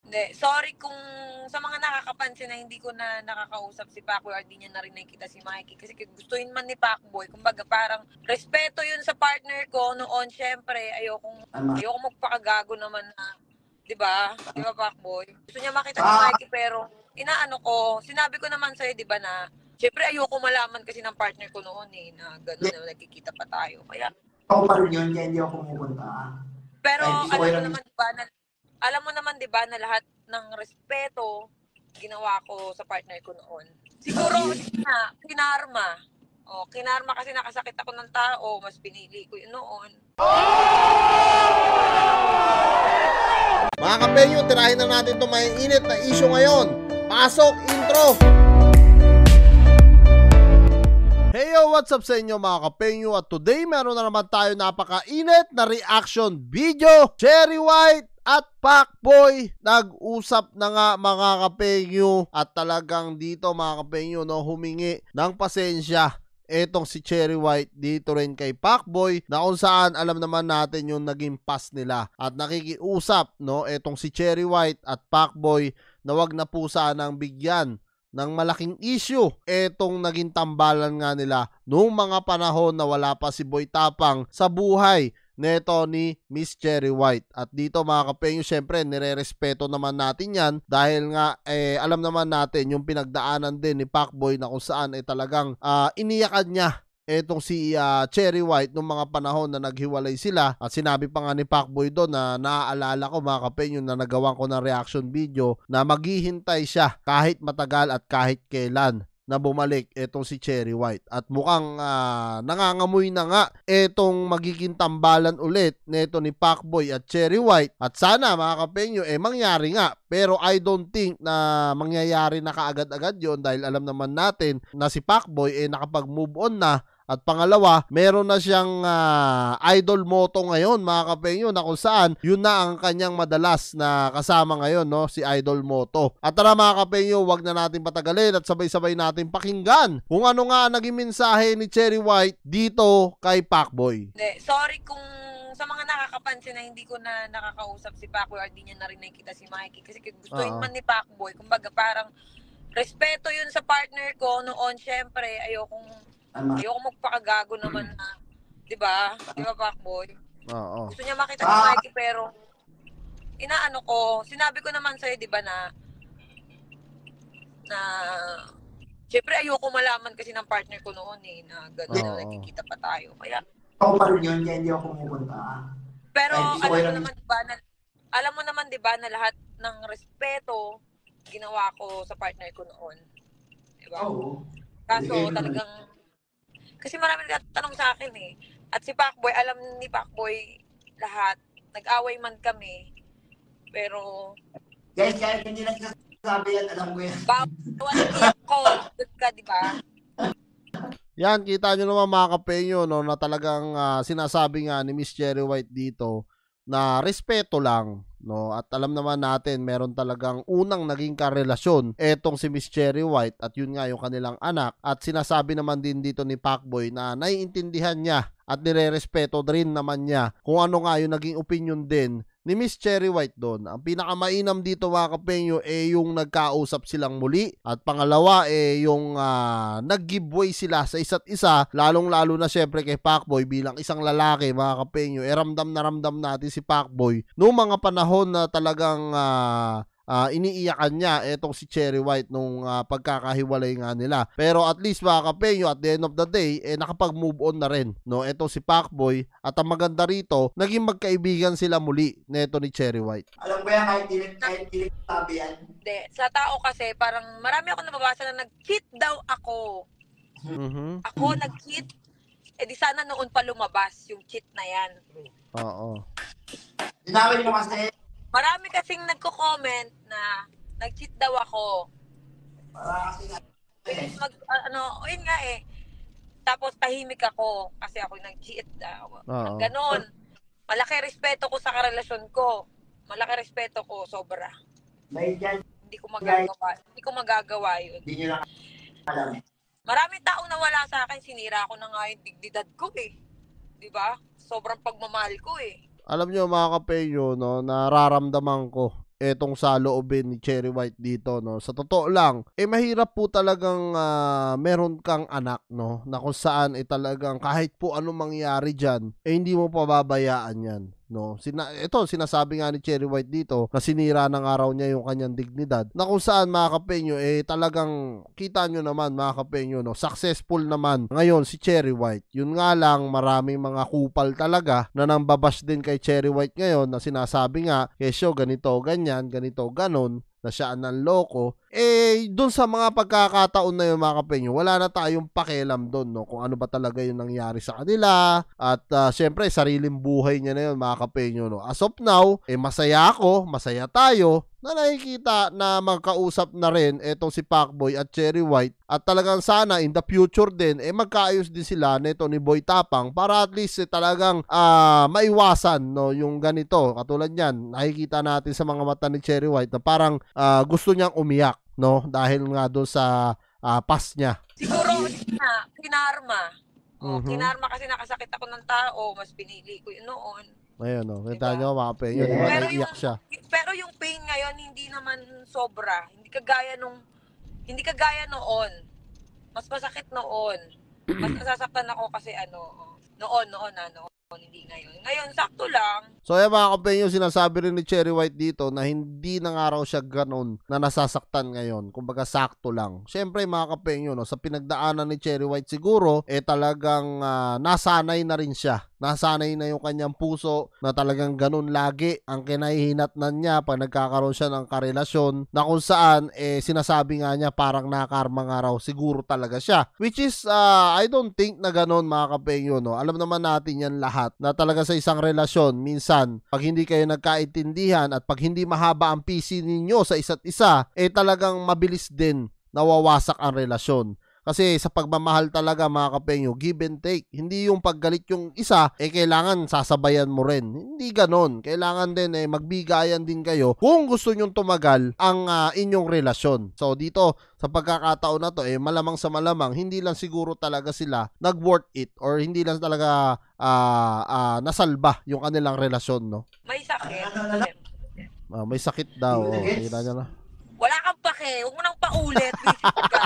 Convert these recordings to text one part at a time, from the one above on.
Hindi, sorry kung sa mga nakakapansin na hindi ko na nakakausap si Pacboy or di niya na rin nakikita si Mikey. Kasi gustuin man ni Pacboy, kumbaga parang respeto yun sa partner ko noon. Syempre, ayoko magpakagago naman na, di ba? Di ba, Pacboy? Gusto niya makita si Mikey pero inaano ko, sinabi ko naman sa'yo, di ba na, syempre ayoko malaman kasi ng partner ko noon na gano'n na nagkikita pa tayo. Kaya, ako pa rin yun, kaya hindi ako pumupunta. pero alam mo naman 'di ba na lahat ng respeto ginawa ko sa partner ko noon. Siguro kinarma. Kinarma kasi nakasakit ako ng tao, mas pinili ko yun noon. Mga kapenyo, tirahin na natin itong may init na issue ngayon. Pasok, intro! Hey yo, what's up sa inyo mga kapenyo? At today meron na naman tayo napakainit na reaction video. Cherry White at Pacboy nag-usap na nga mga kapenyo. At talagang dito mga kapenyo humingi ng pasensya etong si Cherry White dito rin kay Pacboy, na kung saan alam naman natin yung naging past nila. At nakikiusap etong si Cherry White at Pacboy na wag na po sanang bigyan ng malaking issue etong naging tambalan nga nila noong mga panahon na wala pa si Boy Tapang sa buhay neto ni Miss Cherry White. At dito mga kapenyo, syempre nire-respeto naman natin yan dahil nga alam naman natin yung pinagdaanan din ni Pacboy na kung saan talagang iniyakan niya etong si Cherry White nung mga panahon na naghiwalay sila. At sinabi pa nga ni Pacboy doon na naaalala ko mga kapenyo na nagawan ko ng reaction video na maghihintay siya kahit matagal at kahit kailan na bumalik etong si Cherry White. At mukhang nangangamoy na nga etong magiging tambalan ulit neto ni Pacboy at Cherry White. At sana mga kapenyo mangyari nga, pero I don't think na mangyayari na kaagad-agad yon dahil alam naman natin na si Pacboy nakapag-move on na. At pangalawa, meron na siyang idol moto ngayon mga kapenyo na kung saan yun na ang kanyang madalas na kasama ngayon si idol moto. At tara mga kapenyo, wag na natin patagalin at sabay-sabay natin pakinggan kung ano nga naging mensahe ni Cherry White dito kay Pacboy. Sorry kung sa mga nakakapansin na hindi ko na nakakausap si Pacboy or di niya na rin nakikita si Mikey. Kasi gustuin man ni Pacboy, kumbaga parang respeto yun sa partner ko noon. Syempre, ayoko magpakagago naman na, di ba? Di ba, Pacboy? Oo. Gusto niya makita si Mikey pero inaano ko, sinabi ko naman sa'yo, di ba na syempre ayoko malaman kasi ng partner ko noon na gano'n na nagkikita pa tayo. Kaya ako pa rin yun, kaya hindi ako pumupunta. Pero alam mo naman 'di ba na lahat ng respeto ginawa ko sa partner ko noon. 'Di ba? Oo. Kaso talagang kasi marami nagtatanong sa akin At si Pacboy, alam ni Pacboy lahat. Nag-away man kami. Pero Guys, kahit hindi lang sabi yan, alam ko yan. bawal iyak ko. Good ka, 'di ba? Yan, kita nyo naman mga kapenyo na talagang sinasabi nga ni Miss Cherry White dito na respeto lang. At alam naman natin meron talagang unang naging karelasyon etong si Miss Cherry White at yun nga yung kanilang anak. At sinasabi naman din dito ni Pacboy na naiintindihan niya at nire-respeto rin naman niya kung ano nga yung naging opinion din ni Miss Cherry White doon. Ang pinakamainam dito mga kapenyo yung nagkausap silang muli. At pangalawa yung nag-giveaway sila sa isa't isa. Lalong-lalo na syempre kay Pacboy bilang isang lalaki mga kapenyo. Ramdam na ramdam natin si Pacboy noong mga panahon na talagang iniiyakan niya etong si Cherry White nung pagkakahiwalay nga nila. Pero at least mga kapenyo, at the end of the day nakapag-move on na rin etong si Pacboy. At ang maganda rito, naging magkaibigan sila muli neto ni Cherry White. Alam ko yan, kahit hindi sabi yan. Hindi. Sa tao kasi, parang marami ako nababasa na nag-cheat daw ako. Ako nag-cheat. Di sana noon pa lumabas yung cheat na yan. Oo. Dinawin mo kasi. Marami kasing nagko-comment na nag-cheat daw ako. Yun nga Tapos tahimik ako kasi ako nag-cheat daw. Ganon. Malaki respeto ko sa karelasyon ko. Malaki respeto ko, sobra. Hindi ko magagawa yun. Hindi nyo lang alam. Maraming tao na wala sa akin, sinira ko na nga yung dignidad ko Di ba? Sobrang pagmamahal ko Alam nyo mga kapenyo, nararamdaman ko etong sa loobin ni Cherry White dito, no. Sa totoo lang, mahirap po talagang meron kang anak, no, na kung saan talagang kahit po ano mangyari diyan, hindi mo pababayaan 'yan, no. Ito sinasabi nga ni Cherry White dito na sinira ng araw niya yung kanyang dignidad. Na kung saan mga kapenyo talagang kita nyo naman mga kapenyo, no, successful naman ngayon si Cherry White. Yun nga lang, maraming mga kupal talaga na nambabash din kay Cherry White ngayon na sinasabi nga, kesyo ganito, ganyan, ganito, ganon, na siya ang loko. Dun sa mga pagkakataon na yun mga kapenyo, wala na tayong pakialam dun, no, kung ano ba talaga yung nangyari sa kanila. At syempre, sariling buhay niya na yun mga kapenyo, no. As of now, masaya ako, masaya tayo, na nakikita na magkausap na rin etong si Pacboy at Cherry White, at talagang sana in the future din magkaayos din sila nito ni Boy Tapang para at least talagang maiwasan, no, yung ganito. Katulad niyan, nakikita natin sa mga mata ni Cherry White na parang gusto niyang umiyak, no, dahil nga doon sa past niya. Siguro kinarma. Mhm. Kinarma kasi nakasakit ako ng tao, mas pinili ko yun noon. Ayun, no, kita Diba? nyo mga kapenyo, Yeah. diba, Pero naiiyak siya. Pero yung pain ngayon hindi naman sobra. Hindi kagaya noon. Mas masakit noon. Mas nasasaktan ako kasi noon, hindi ngayon. Ngayon sakto lang. So ayan mga kapenyo, sinasabi rin ni Cherry White dito na hindi na nga raw siya ganon na nasasaktan ngayon. Kumbaga sakto lang. Siyempre mga kapenyo, no, sa pinagdaanan ni Cherry White siguro, talagang nasanay na rin siya. Nasanay na yung kanyang puso na talagang ganun lagi ang kinahihinatnan niya pag nagkakaroon siya ng karelasyon, na kung saan sinasabi nga niya parang nakarma nga raw siguro talaga siya. Which is I don't think na ganun mga kapenyo, no. Alam naman natin yan lahat na talaga sa isang relasyon, minsan pag hindi kayo nagkaintindihan at pag hindi mahaba ang PC ninyo sa isa't isa, talagang mabilis din nawawasak ang relasyon. Kasi sa pagmamahal talaga mga kapenyo, give and take. Hindi yung paggalit yung isa, kailangan sasabayan mo rin. Hindi ganon. Kailangan din magbigayan din kayo kung gusto nyong tumagal ang inyong relasyon. So dito, sa pagkakataon na to, malamang sa malamang, hindi lang siguro talaga sila nag-worth it or hindi lang talaga nasalba yung kanilang relasyon, no? May sakit. May sakit daw. Kita nyo na. Wala kang pake. Huwag mo nang paulit. Visit ka.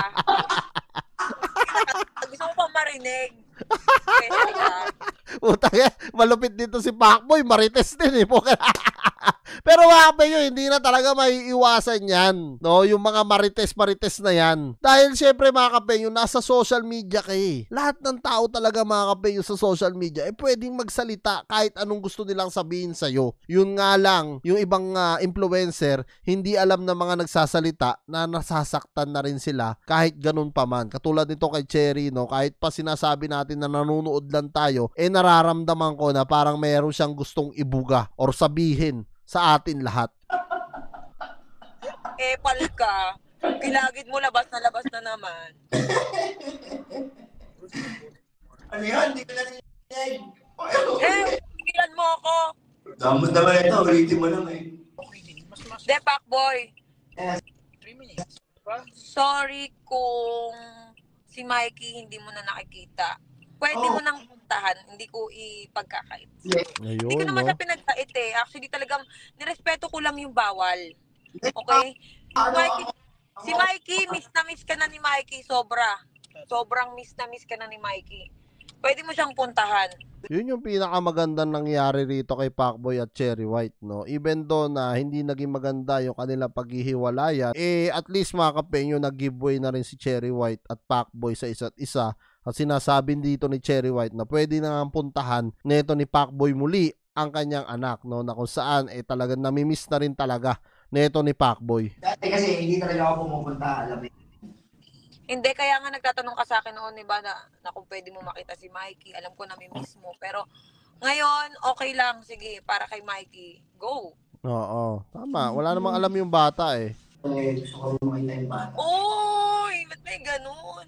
Gusto mo pa marinig. Pwede ka. Utang, malupit dito si Pacboy, marites din Pero mga kapenyo, hindi na talaga maiiwasan yan, no? Yung mga marites na yan. Dahil syempre mga kapenyo, nasa social media kayo. Lahat ng tao talaga mga kapenyo sa social media, pwedeng magsalita kahit anong gusto nilang sabihin sa'yo. Yun nga lang, yung ibang influencer, hindi alam na mga nagsasalita na nasasaktan na rin sila kahit ganun pa man. Katulad nito kay Cherry, no? Kahit pa sinasabi natin na nanonood lang tayo, nararamdaman ko na parang meron siyang gustong ibuga or sabihin sa atin lahat. Pal ka. Gilagid mo, labas na naman. Ano yan? Hindi ko narinig. Pigilan mo ako. Damot naman ito. Ulitin mo lang De, Pacboy. Yes. Sorry kung si Mikey hindi mo na nakikita. Pwede mo nang puntahan, hindi ko ipagkakait. Ayun, Hindi ko naman no? siya pinagkait Actually, talagang nirespeto ko lang yung bawal. Okay? Si Mikey, miss na miss ka na ni Mikey, sobra. Sobrang miss na miss ka na ni Mikey. Pwede mo siyang puntahan. Yun yung pinakamagandang nangyari rito kay Pacboy at Cherry White, no? Even though na hindi naging maganda yung kanilang paghihiwalayan, at least mga kapenyo, nag-giveaway na rin si Cherry White at Pacboy sa isa't isa. At sinasabi dito ni Cherry White na pwede na nga puntahan nito ni Pacboy muli ang kanyang anak, no? Na kung saan talagang namimiss na rin talaga nito ni Pacboy. Dati kasi hindi talaga ako pumupunta, alam mo. Hindi, kaya nga nagtatanong ka sa akin noon, diba, na kung pwede mo makita si Mikey. Alam ko na may miss mo. Pero ngayon, okay lang. Sige, para kay Mikey, go. Oo, tama. Wala namang alam yung bata Gusto ko rin makita yung bata. Oy, ba't may ganun?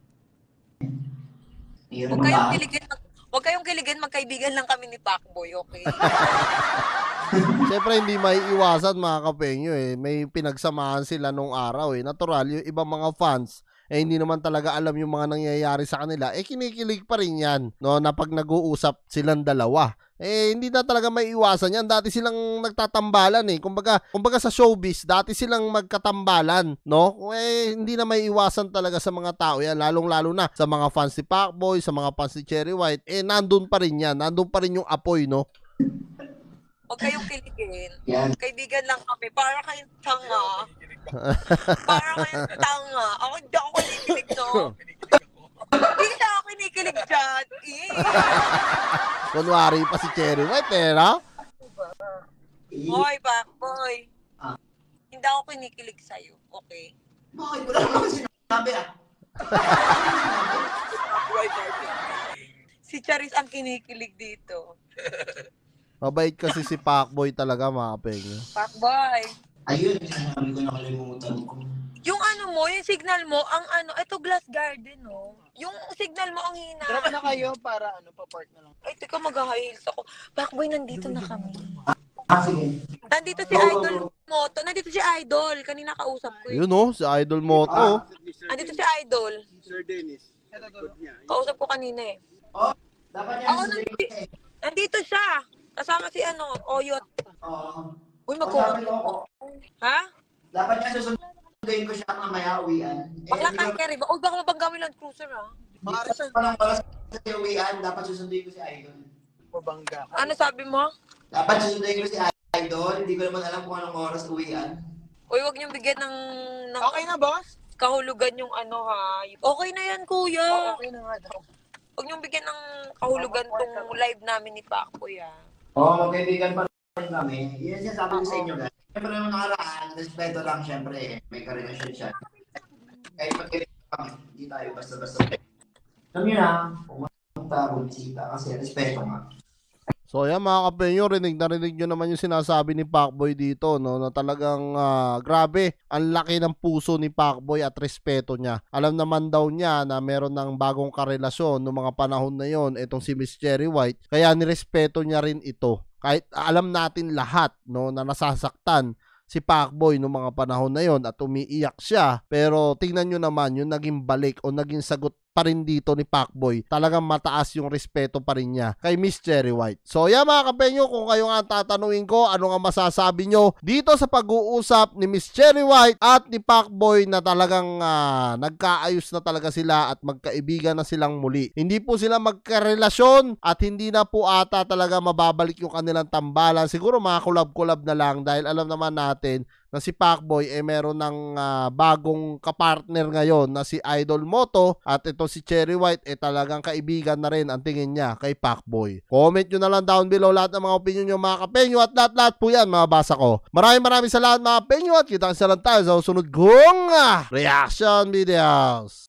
Mayroon Huwag kayong kiligin, magkaibigan lang kami ni Pacboy, okay? Siyempre hindi maiiwasan mga kapenyo May pinagsamahan sila nung araw Natural, yung ibang mga fans hindi naman talaga alam yung mga nangyayari sa kanila, kinikilig pa rin yan, no, na pag nag-uusap silang dalawa. Hindi na talaga may iwasan yan. Dati silang nagtatambalan Kumbaga sa showbiz, dati silang magkatambalan, no? Hindi na may iwasan talaga sa mga tao yan, lalong-lalo na sa mga fans ni Pacboy, sa mga fans ni Cherry White. Nandun pa rin yan. Nandun pa rin yung apoy, no? Huwag kayong kiligin. Yan. Kaibigan lang kami. Para kayong tanga. Para kayong tanga. Ako hindi ako kinikilig, no? Hindi na ako kinikilig dyan. Kunwari pa si Cherry White, no? Hoy, Pacboy. Ah. Hindi ako kinikilig sa'yo. Okay? Bakit wala naman sinabi Si Charis ang kinikilig dito. Mabait kasi si Pacboy talaga, mga kapengyo. Pacboy. Ayun, sinabi ko nakalimutan ko. Yung yung signal mo, ito glass garden, no? Yung signal mo ang hina. Drop na kayo para pa-park na lang. Ay, teka, mag-high heels ako. Pacboy, nandito na kami. Sige. Nandito si Idol Moto. Nandito si Idol. Kanina kausap ko eh. Yun, no? Si Idol Moto. Nandito si Idol. Sir Dennis. Good niya. Kausap ko kanina eh. Dapat yan Oo, sunduin ko nandito siya. Kasama si Oyot. Oo. Uy, Sabi ko, Ha? dapat yan susunduin ko siya mamaya uwian. Bakla kay Kerry ba? Uy, baka mabangga mo Land Cruiser, ha? Marisan. Parang oras sa uwian, dapat susunduin ko si Idol. Pabangga. Ano sabi mo? Dapat susunduin ko si Idol, hindi ko naman alam kung anong oras uwian. Uy, wag niyong bigyan ng Okay na, boss? kahulugan yung ha. Okay na yan, kuya. Okay na nga daw. Huwag niyong bigyan ng kahulugan tong live namin ni Pacboy, ha. Oo, magkaibigan pa rin kami. Yun siya sabi ko sa inyo, guys. Siyempre nung nakaraan, respeto lang siyempre. May karelasyon siya. Kahit magkaibigan kami, hindi tayo basta-basta. Alam niyo na, pumunta, bumisita kasi respeto nga. So yan, mga kapenyo, rinig nyo naman yung sinasabi ni Pacboy dito, no, na talagang grabe, ang laki ng puso ni Pacboy at respeto niya. Alam naman daw niya na meron ng bagong karelasyon noong mga panahon na yon, itong si Miss Cherry White, kaya nirespeto niya rin ito. Kahit alam natin lahat, no, na nasasaktan si Pacboy noong mga panahon na yon at umiiyak siya, pero tingnan nyo naman yung naging balik o naging sagot pa rin dito ni Pacboy. Talagang mataas yung respeto pa rin niya kay Miss Cherry White. So yan, mga kapenyo, kung kayo nga tatanungin ko ano nga masasabi nyo dito sa pag-uusap ni Miss Cherry White at ni Pacboy na talagang nagkaayos na talaga sila at magkaibigan na silang muli. Hindi po sila magkarelasyon at hindi na po ata talaga mababalik yung kanilang tambalan. Siguro mga collab-collab na lang dahil alam naman natin na si Pacboy meron ng bagong kapartner ngayon na si Idol Moto at ito si Cherry White talagang kaibigan na rin ang tingin niya kay Pacboy. Comment nyo na lang down below lahat ng mga opinion nyo, mga kapenyo, at lahat po yan mababasa ko. Maraming salamat, mga penyo, at kita sa lang tayo sa susunod kong reaction videos.